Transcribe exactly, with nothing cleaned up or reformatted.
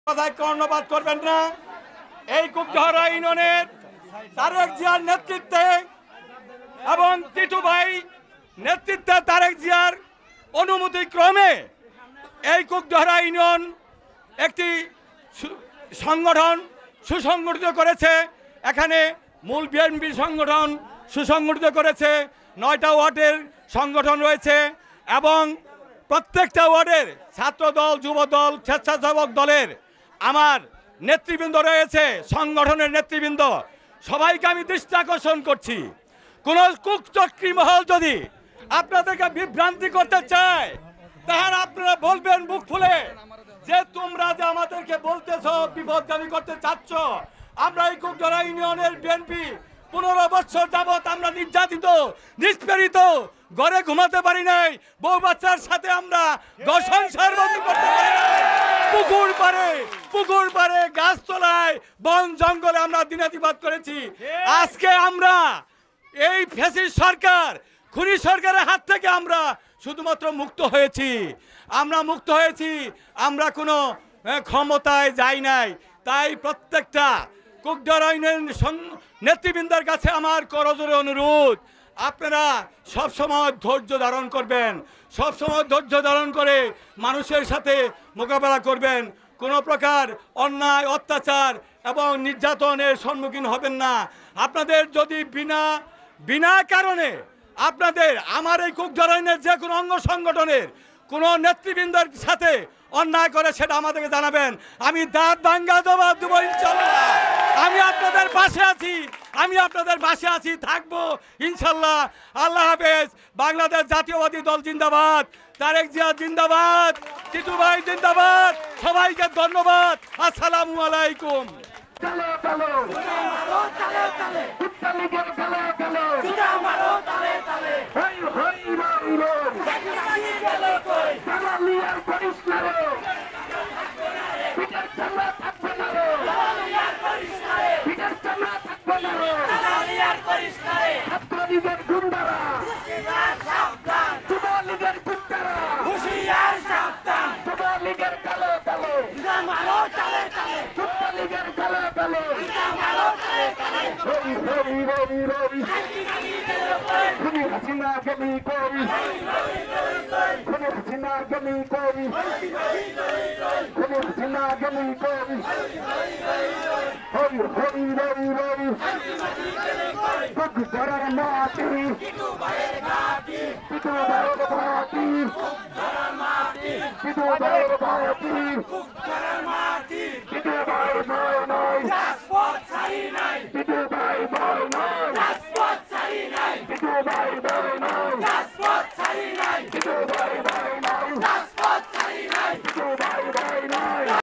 কথায় কর্ণপাত করবেন না। এই কুকডহরা ইউনিয়নের তারেক জিয়ার নেতৃত্বে এবং টিটু ভাই নেতৃত্বে তারেক জিয়ার অনুমতি ক্রমে এই কুকডহরা ইউনিয়ন একটি সংগঠন সুসংগঠিত করেছে। এখানে মূল বিএনপির সংগঠন সুসংগঠিত করেছে, নয়টা ওয়ার্ডের সংগঠন রয়েছে এবং প্রত্যেকটা ওয়ার্ডের ছাত্রদল, যুবদল, স্বেচ্ছাসেবক দলের আমার নেতৃবৃন্দ রয়েছে, সংগঠনের নেতৃবৃন্দ। সবাইকে আমি দৃষ্টি আকর্ষণ করছি, কোনো কুচক্রী মহল যদি আপনাদেরকে বিভ্রান্তি করতে চায় তাহলে আপনারা বলবেন মুখ খুলে যে তোমরা যে আমাদেরকে বলতেছ বিপদগামী করতে চাচ্ছ। আমরা এই কুকডহরা ইউনিয়নের বিএনপি পনেরো বছর যাবৎ আমরা নির্যাতিত, নিষ্পেরিত, ঘরে ঘুমাতে পারি নাই, বউ বাচ্চার সাথে আমরা সংসার বন্ধ করতে পারি নাই। পুকুর পারে পুকুর পারে গাছতলায় বন জঙ্গলে আমরা দিনাতিপাত করেছি। আজকে আমরা এই ফ্যাসিস্ট সরকার, খুনি সরকারের হাত থেকে আমরা শুধুমাত্র মুক্ত হয়েছি। আমরা মুক্ত হয়েছি, আমরা কোনো ক্ষমতায় যাই নাই। তাই প্রত্যেকটা কুকডহরা ইউনিয়ন নেতৃবৃন্দের কাছে আমার করজোরে অনুরোধ, আপনারা সবসময় ধৈর্য ধারণ করবেন, সবসময় ধৈর্য ধারণ করে মানুষের সাথে মোকাবেলা করবেন। কোনো প্রকার অন্যায়, অত্যাচার এবং নির্যাতনের সম্মুখীন হবেন না। আপনাদের যদি বিনা বিনা কারণে আপনাদের আমার এই কুকডহরা ইউনিয়নের যে কোনো অঙ্গ সংগঠনের কোনো নেতৃবৃন্দের সাথে অন্যায় করে সেটা আমাদেরকে জানাবেন। আমি দাঁত দাঙ্গা জবাব দেবো ইনশাল্লাহ। আমি আপনাদের পাশে আছি, আমি আপনাদের পাশে আছি, থাকবো ইনশাল্লাহ। আল্লাহ হাফেজ। বাংলাদেশ জাতীয়বাদী দল জিন্দাবাদ, তারেক জিয়া জিন্দাবাদ, টিটু ভাই জিন্দাবাদ। সবাইকে ধন্যবাদ। আসসালামু আলাইকুম। Hasina gami koi, Hasina gami koi, Hasina gami koi, Hoi hoi hoi hoi, Kuκδহরা মাটি, Titu bhaier ঘাটি, Titu bhaier ঘাটি, Kucdhara mati, Titu bhaier ঘাটি, Kucdhara mati, Titu bhai bhai nai, Raspot chari nai, Titu bhai bhai nai, Raspot chari nai, Titu bhai bhai nai, Raspot chari nai, Titu bhai bhai nai,